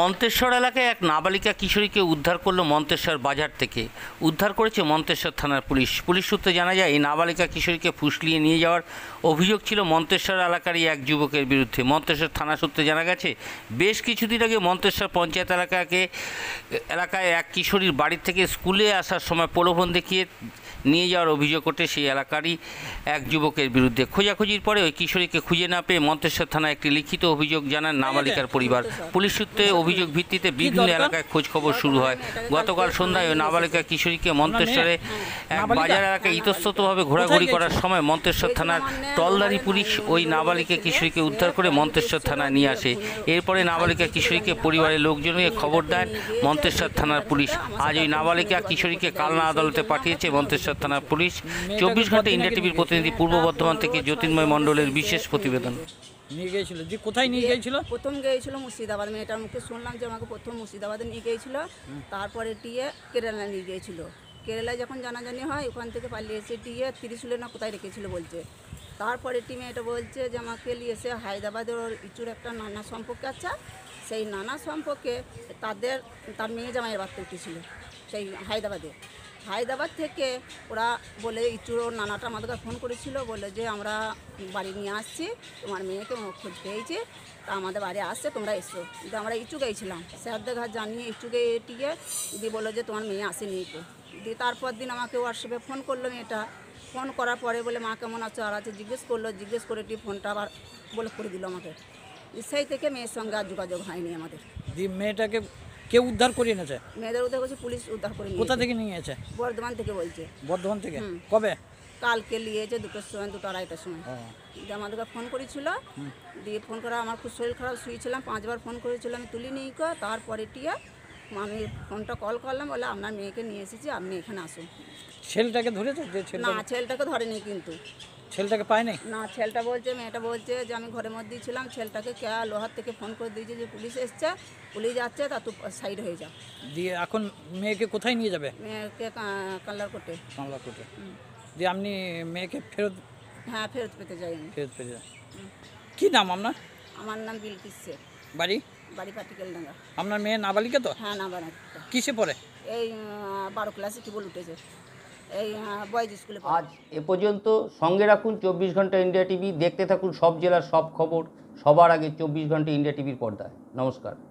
মন্তেশ্বর এলাকায় এক নাবালিকা কিশোরীকে উদ্ধার করলো মন্তেশ্বর বাজার থেকে। উদ্ধার করেছে মন্তেশ্বর থানার পুলিশ। পুলিশ সূত্রে জানা যায়, এই নাবালিকা কিশোরীকে ফুসলিয়ে নিয়ে যাওয়ার অভিযোগ ছিল মন্তেশ্বর এলাকারই এক যুবকের বিরুদ্ধে। মন্তেশ্বর থানা সূত্রে জানা গেছে, বেশ কিছুদিন আগে মন্তেশ্বর পঞ্চায়েত এলাকায় এক কিশোরীর বাড়ি থেকে স্কুলে আসার সময় প্রলোভন দেখিয়ে নিয়ে যাওয়ার অভিযোগ ওঠে সেই এলাকারই এক যুবকের বিরুদ্ধে। খোঁজাখুঁজির পরে ওই কিশোরীকে খুঁজে না পেয়ে মন্তেশ্বর থানায় একটি লিখিত অভিযোগ জানান নাবালিকার পরিবার। পুলিশ সূত্রে অভিযোগ ভিত্তিতে বিভিন্ন এলাকায় খোঁজখবর শুরু হয়। গতকাল সন্ধ্যায় ওই নাবালিকা কিশোরীকে মন্তেশ্বরে এক বাজার এলাকায় ইতস্ততভাবে ঘোরাঘুরি করার সময় মন্তেশ্বর থানার টলদারি পুলিশ ওই নাবালিকা কিশোরীকে উদ্ধার করে মন্তেশ্বর থানায় নিয়ে আসে। এরপরে নাবালিকা কিশোরীকে পরিবারের লোকজনকে খবর দেন মন্তেশ্বর থানার পুলিশ। আজ ওই নাবালিকা কিশোরীকে কালনা আদালতে পাঠিয়েছে মন্তেশ্বর থানার পুলিশ। 24 ঘন্টা ইন্ডিয়া টিভির প্রতিনিধি পূর্ব বর্ধমান থেকে জ্যোতির্ময় মণ্ডলের বিশেষ প্রতিবেদন। নিয়ে গিয়েছিল যে কোথায় নিয়ে গিয়েছিল? প্রথম গিয়েছিল মুর্শিদাবাদ। মেয়েটার মুখে শুনলাম যে আমাকে প্রথম মুর্শিদাবাদে নিয়ে গিয়েছিল, তারপরে টিয়ে কেরালা নিয়ে গিয়েছিল। কেরালায় যখন জানাজানি হয় ওখান থেকে পালিয়ে এসে টিয়ে ত্রিশুলে না কোথায় রেখেছিল বলছে। তারপরে টিমে এটা বলছে যে আমাকে নিয়ে এসে হায়দ্রাবাদের ওর ইচুর একটা নানা সম্পর্কে আছে, সেই নানা সম্পর্কে তার মেয়ে জামাইয়ের বাড়তে উঠেছিল সেই হায়দ্রাবাদ থেকে। ওরা বলে ইচুর ওর নানাটা আমাদেরকে ফোন করেছিল, বলে যে আমরা বাড়ি নিয়ে আসছি, তোমার মেয়েকে খোঁজ পেয়েছি, তা আমাদের বাড়ি আসছে, তোমরা এসো। কিন্তু আমরা ইচু গেছিলাম, স্যারদের ঘাট জানিয়ে ইচু টিকে দিয়ে বললো যে তোমার মেয়ে আসেনি তো। দিয়ে তারপর দিন আমাকে হোয়াটসঅ্যাপে ফোন করলো মেয়েটা। ফোন করার পরে বলে মা কেমন আছো আর আছে জিজ্ঞেস করলো, জিজ্ঞেস করে ফোনটা আবার বলে করে দিল আমাকে। সেই থেকে মেয়ের সঙ্গে আর যোগাযোগ হয়নি আমাদের। দিয়ে মেয়েটাকে কে উদ্ধার করে এনেছে? মেয়েদের উদ্ধার করছে পুলিশ, উদ্ধার করে নিয়ে। কোথা থেকে নিয়ে গেছে? বর্ধমান থেকে বলছে। বর্ধমান থেকে? কবে? কালকে নিয়েছে 2টোর সময়, 2টো আড়াইটার সময়। দিয়ে আমাদেরকে ফোন করেছিল, দিয়ে ফোন করা আমার খুব শরীর খারাপ, শুয়েছিলাম, 5বার ফোন করেছিল, আমি তুলিনি। তারপরে টিয়া আমি ফোনটা কল করলাম, বলে আপনার মেয়েকে নিয়ে এসেছি, আপনি এখানে আসুন। ছেলেটাকে ধরেছে? না, ছেলেটাকে ধরেনি কিন্তু। ছেলেটাকে পায়নি? না, ছেলেটা বলছে, মেয়েটা বলছে যে আমি ঘরের মধ্যেই ছিলাম, ছেলেটাকে কে লোহার থেকে ফোন করে দিয়েছে যে পুলিশ এসছে, পুলিশ যাচ্ছে, তা তুই সাইড হয়ে যা। দিয়ে এখন মেয়েকে কোথায় নিয়ে যাবে? মেয়েকে কাল্লারকোটে। কামলাকোটে। দিয়ে আপনি মেয়েকে ফেরত? হ্যাঁ, ফেরত পেতে যাই আমি। ফেরত পেতে যান। কী নাম আপনার? আমার নাম বিলকিস শেখ। বাড়ি? বাড়ি পাটিকেলডাঙ্গা। আপনার মেয়ে নাবালিকা তো? হ্যাঁ, নাবালিকা। কিসে পড়ে? এই 12 ক্লাসে কি বল উঠেছে, এই বয়েজ স্কুলে। আজ এ পর্যন্ত। সঙ্গে রাখুন 24 ঘন্টা ইন্ডিয়া টিভি। দেখতে থাকুন সব জেলার সব খবর সবার আগে 24 ঘন্টা ইন্ডিয়া টিভির পর্দায়। নমস্কার।